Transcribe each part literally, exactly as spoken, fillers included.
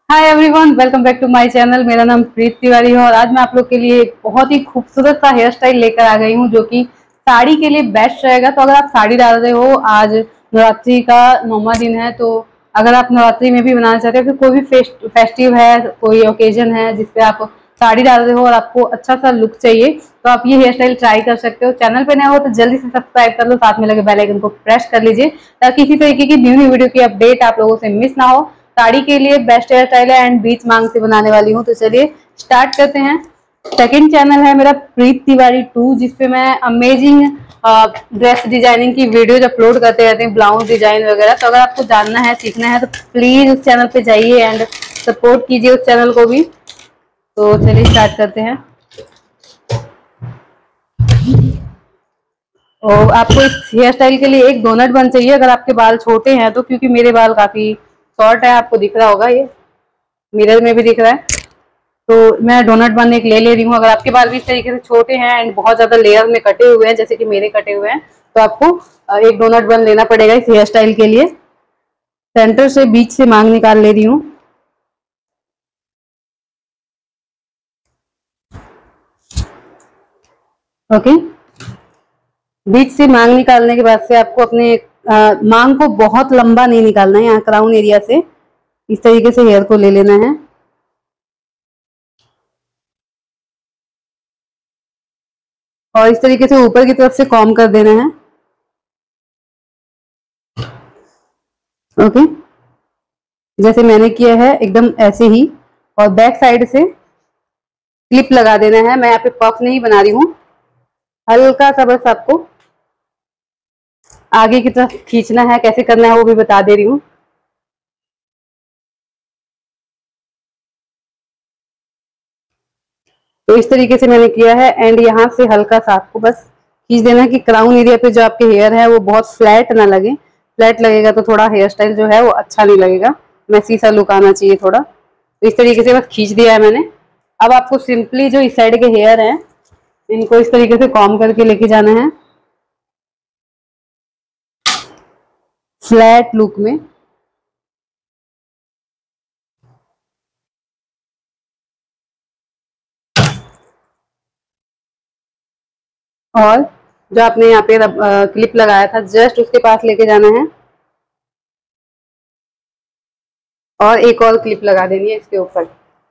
Hi everyone, welcome back to my channel. मेरा नाम प्रीत तिवारी है और आज मैं आप लोग के लिए एक बहुत ही खूबसूरत सा हेयर स्टाइल लेकर आ गई हूँ जो कि साड़ी के लिए बेस्ट रहेगा। तो अगर आप साड़ी डाल रहे हो, आज नवरात्रि का नौवां दिन है, तो अगर आप नवरात्रि में भी बनाना चाहते हो, फिर कोई भी फेस्ट, फेस्टिव है, कोई ओकेजन है जिसपे आप साड़ी डाल रहे हो और आपको अच्छा सा लुक चाहिए, तो आप ये हेयर स्टाइल ट्राई कर सकते हो। चैनल पे नए हो तो जल्दी से सब्सक्राइब कर लो, साथ में लगे बेल आइकन को प्रेस कर लीजिए ताकि इसी तरीके की न्यू न्यू वीडियो की अपडेट आप लोगों से मिस ना हो। साड़ी के लिए बेस्ट हेयर स्टाइल है एंड बीच मांग से बनाने वाली हूँ, तो चलिए स्टार्ट करते हैं। सेकंड चैनल है मेरा प्रीत तिवारी टू, जिसपे मैं अमेजिंग ड्रेस डिजाइनिंग की वीडियोज अपलोड करते रहते हैं, ब्लाउज डिजाइन वगैरह। तो अगर आपको जानना है, सीखना है, तो प्लीज उस चैनल पे जाइए एंड सपोर्ट कीजिए उस चैनल को भी। तो चलिए स्टार्ट करते हैं। और आपको इस हेयर स्टाइल के लिए एक डोनट बन चाहिए अगर आपके बाल छोटे हैं तो, क्योंकि मेरे बाल काफी शॉर्ट है, आपको दिख रहा होगा, ये मिरर में भी दिख रहा है। तो मैं डोनट बन एक ले ले रही हूँ। अगर आपके बाल भी इस तरीके से छोटे हैं एंड बहुत ज्यादा लेयर में कटे हुए हैं जैसे कि मेरे कटे हुए हैं, तो आपको एक डोनट बन लेना पड़ेगा इस हेयर स्टाइल के लिए। सेंटर से बीच से मांग निकाल ले रही हूँ। ओके, बीच से मांग निकालने के बाद से आपको अपने आ, मांग को बहुत लंबा नहीं निकालना है, यहाँ क्राउन एरिया से इस तरीके से हेयर को ले लेना है और इस तरीके से ऊपर की तरफ से कॉम कर देना है। ओके, जैसे मैंने किया है एकदम ऐसे ही। और बैक साइड से क्लिप लगा देना है। मैं यहाँ पे पफ नहीं बना रही हूँ, हल्का सा बस आपको आगे की तरफ खींचना है। कैसे करना है वो भी बता दे रही हूँ। तो इस तरीके से मैंने किया है एंड यहाँ से हल्का सा आपको बस खींच देना है कि क्राउन एरिया पे जो आपके हेयर है वो बहुत फ्लैट ना लगे। फ्लैट लगेगा तो थोड़ा हेयर स्टाइल जो है वो अच्छा नहीं लगेगा, मैसी सा लुक आना चाहिए थोड़ा। तो इस तरीके से बस खींच दिया है मैंने। अब आपको सिंपली जो इस साइड के हेयर हैं इनको इस तरीके से कॉम करके लेके जाना है फ्लैट लुक में। और जो आपने यहाँ पे क्लिप लगाया था जस्ट उसके पास लेके जाना है और एक और क्लिप लगा देनी है इसके ऊपर।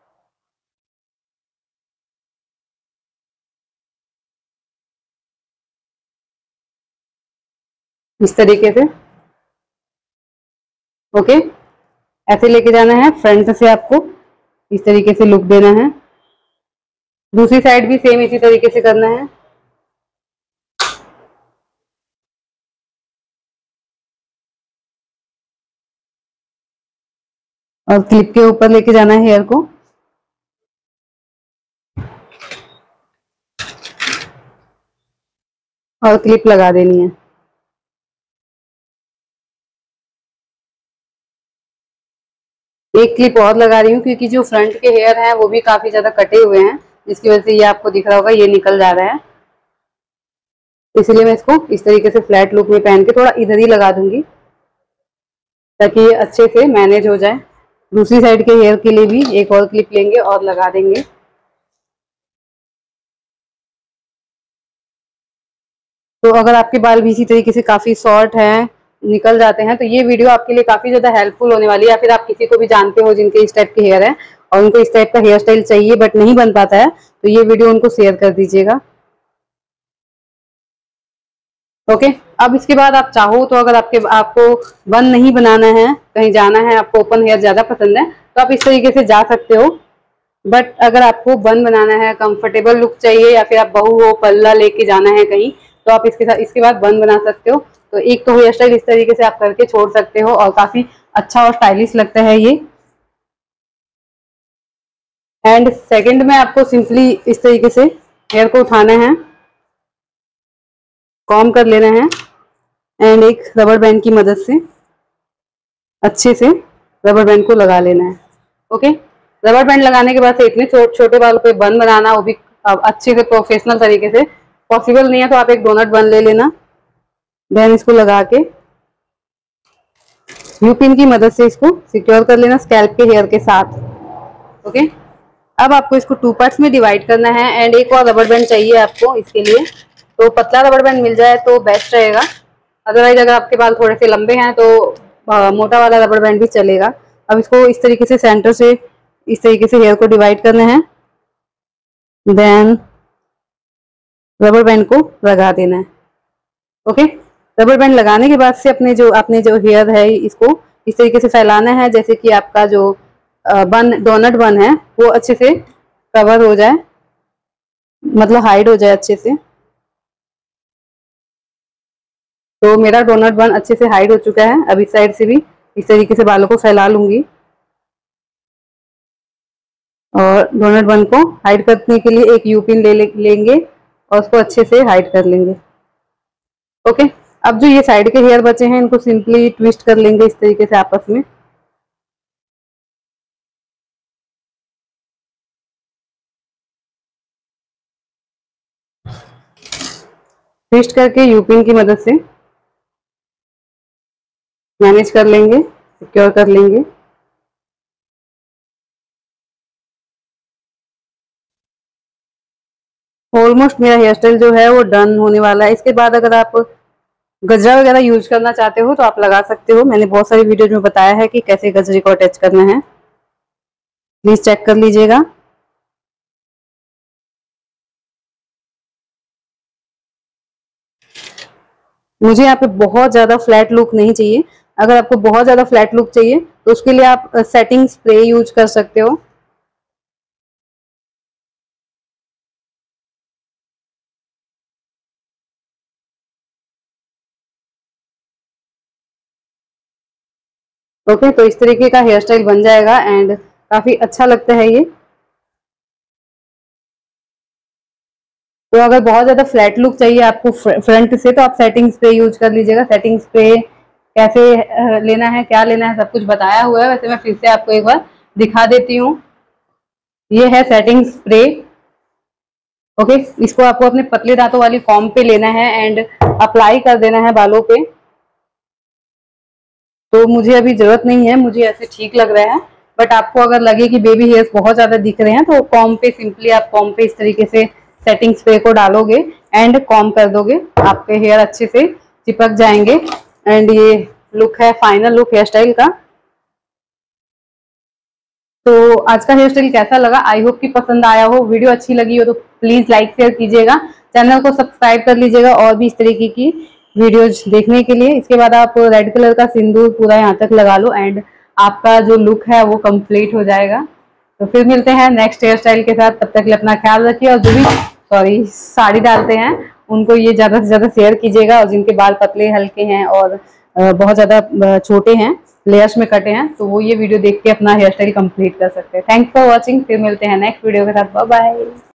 इस तरीके से ओके, ऐसे लेके जाना है फ्रंट से, आपको इस तरीके से लुक देना है। दूसरी साइड भी सेम इसी तरीके से करना है। और क्लिप के ऊपर लेके जाना है हेयर को। और क्लिप लगा देनी है। एक क्लिप और लगा रही हूँ क्योंकि जो फ्रंट के हेयर हैं वो भी काफी ज्यादा कटे हुए हैं, जिसकी वजह से ये आपको दिख रहा होगा ये निकल जा रहा है। इसलिए मैं इसको इस तरीके से फ्लैट लुक में पहन के थोड़ा इधर ही लगा दूंगी ताकि ये अच्छे से मैनेज हो जाए। दूसरी साइड के हेयर के लिए भी एक और क्लिप लेंगे और लगा देंगे। तो अगर आपके बाल भी इसी तरीके से काफी शॉर्ट हैं, निकल जाते हैं, तो ये वीडियो आपके लिए काफी ज्यादा हेल्पफुल होने वाली है। या फिर आप किसी को भी जानते हो जिनके इस टाइप के हेयर है और उनको इस टाइप का हेयर स्टाइल चाहिए बट नहीं बन पाता है, तो ये वीडियो उनको शेयर कर दीजिएगा। ओके, अब इसके बाद आप चाहो तो अगर आपके आपको बन नहीं बनाना है, कहीं जाना है, आपको ओपन हेयर ज्यादा पसंद है, तो आप इस तरीके से जा सकते हो। बट अगर आपको बन बनाना है, कंफर्टेबल लुक चाहिए, या फिर आप बहू हो, पल्ला लेके जाना है कहीं, तो आप इसके साथ इसके बाद बन बना सकते हो। तो एक तो हेयर स्टाइल इस तरीके से आप करके छोड़ सकते हो और काफी अच्छा और स्टाइलिश लगता है ये। एंड सेकंड में आपको सिंपली इस तरीके से हेयर को उठाना है, कॉम कर लेना है एंड एक रबर बैंड की मदद से अच्छे से रबर बैंड को लगा लेना है। ओके, रबर बैंड लगाने के बाद से इतने छो, छोटे बालों पे बन बनाना, वो भी अच्छे से प्रोफेशनल तरीके से पॉसिबल नहीं है, तो आप एक डोनट बन ले लेना। देन इसको लगा के यू पिन की मदद से इसको सिक्योर कर लेना स्कैल्प के हेयर के साथ। ओके, अब आपको इसको टू पार्ट्स में डिवाइड करना है एंड एक और रबर बैंड चाहिए आपको इसके लिए। तो पतला रबर बैंड मिल जाए तो बेस्ट रहेगा, अदरवाइज अगर आपके बाल थोड़े से लंबे हैं तो आ, मोटा वाला रबर बैंड भी चलेगा। अब इसको इस तरीके से सेंटर से इस तरीके से हेयर को डिवाइड करना है, देन रबर बैंड को लगा देना है। ओके, रबर बैंड लगाने के बाद से अपने जो आपने जो हेयर है इसको इस तरीके से फैलाना है जैसे कि आपका जो बन डोनट बन है वो अच्छे से कवर हो जाए, मतलब हाइड हो जाए अच्छे से। तो मेरा डोनट बन अच्छे से हाइड हो चुका है। अब इस साइड से भी इस तरीके से बालों को फैला लूंगी और डोनट बन को हाइड करने के लिए एक यू पिन ले लेंगे और उसको अच्छे से हाइड कर लेंगे। ओके, अब जो ये साइड के हेयर बचे हैं इनको सिंपली ट्विस्ट कर लेंगे इस तरीके से आपस में। ट्विस्ट करके यू पिन की मदद से मैनेज कर लेंगे, सिक्योर कर लेंगे। ऑलमोस्ट मेरा हेयर स्टाइल जो है वो डन होने वाला है। इसके बाद अगर आप गजरा वगैरह यूज करना चाहते हो तो आप लगा सकते हो। मैंने बहुत सारी वीडियोज में बताया है कि कैसे गजरे को अटैच करना है, प्लीज चेक कर लीजिएगा। मुझे यहाँ पे बहुत ज्यादा फ्लैट लुक नहीं चाहिए। अगर आपको बहुत ज्यादा फ्लैट लुक चाहिए तो उसके लिए आप सेटिंग स्प्रे यूज कर सकते हो। ओके, तो इस तरीके का हेयर स्टाइल बन जाएगा एंड काफी अच्छा लगता है ये। तो अगर बहुत ज्यादा फ्लैट लुक चाहिए आपको फ्रंट से तो आप सेटिंग स्प्रे यूज कर लीजिएगा। सेटिंग स्प्रे कैसे लेना है, क्या लेना है, सब कुछ बताया हुआ है। वैसे मैं फिर से आपको एक बार दिखा देती हूँ। ये है सेटिंग स्प्रे। ओके, इसको आपको अपने पतले दांतों वाली कॉम्ब पे लेना है एंड अप्लाई कर देना है बालों पे। तो मुझे अभी जरूरत नहीं है, मुझे ऐसे ठीक लग रहा है। बट आपको अगर लगे कि बेबी हेयर्स बहुत ज्यादा दिख रहे हैं तो कॉम्ब पे सिंपली आप कॉम्ब पे इस तरीके से सेटिंग स्प्रे को डालोगे एंड कॉम्ब कर दोगे, आपके हेयर अच्छे से चिपक जाएंगे। एंड ये लुक है फाइनल लुक हेयर स्टाइल का। तो आज का हेयर स्टाइल कैसा लगा, आई होप कि पसंद आया हो। वीडियो अच्छी लगी हो तो प्लीज लाइक शेयर कीजिएगा, चैनल को सब्सक्राइब कर लीजिएगा और भी इस तरीके की वीडियोज देखने के लिए। इसके बाद आप रेड कलर का सिंदूर पूरा यहाँ तक लगा लो एंड आपका जो लुक है वो कंप्लीट हो जाएगा। तो फिर मिलते हैं नेक्स्ट हेयर स्टाइल के साथ, तब तक के लिए अपना ख्याल रखिए। और जो भी सॉरी साड़ी डालते हैं उनको ये ज्यादा से ज्यादा शेयर कीजिएगा, और जिनके बाल पतले हल्के हैं और बहुत ज्यादा छोटे हैं, लेयर्स में कटे हैं, तो वो ये वीडियो देख के अपना हेयर स्टाइल कंप्लीट कर सकते हैं। थैंक्स फॉर वॉचिंग, फिर मिलते हैं नेक्स्ट वीडियो के साथ। Bye bye.